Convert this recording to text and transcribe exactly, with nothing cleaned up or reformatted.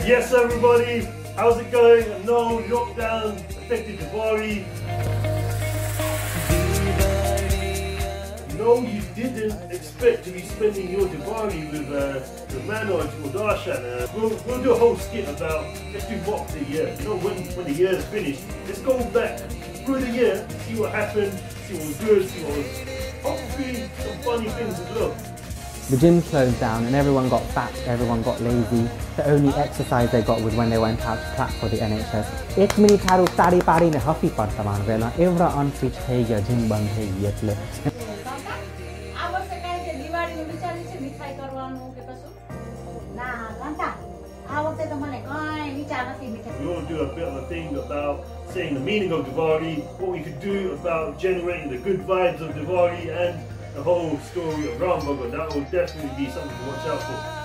Yes everybody, how's it going? I know lockdown affected Diwali. No, you didn't expect to be spending your Diwali with, uh, with Manoj or Darshan. Uh, we'll, we'll do a whole skit about, let's do mock the year. You know, when, when the year is finished, let's go back through the year, see what happened, see what was good, see what was hopefully some funny things as well. The gym closed down and everyone got fat, everyone got lazy. The only exercise they got was when they went out to clap for the N H S. એક મિનિટ હારું તાળી પાડીને હફી પડતા માણ વેલા એવડા unfit થઈ ગયા જીમ બંધ થઈ ગઈ એટલે આ વર્ષે કાંઈ કે દિવાળીનું વિચાર્યું છે મીઠાઈ કરવાનું કે કશું ના કાંતા આ વખતે તો મને કાંઈ વિચાર નથી મીઠાઈ. We want to do a bit of a thing about saying the meaning of Diwali, what we could do about generating the good vibes of Diwali and the whole story of Ram Bhagat. That will definitely be something to watch out for.